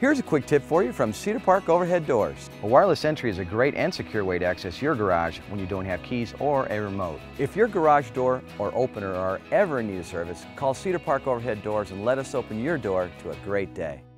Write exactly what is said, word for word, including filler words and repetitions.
Here's a quick tip for you from Cedar Park Overhead Doors. A wireless entry is a great and secure way to access your garage when you don't have keys or a remote. If your garage door or opener are ever in need of service, call Cedar Park Overhead Doors and let us open your door to a great day.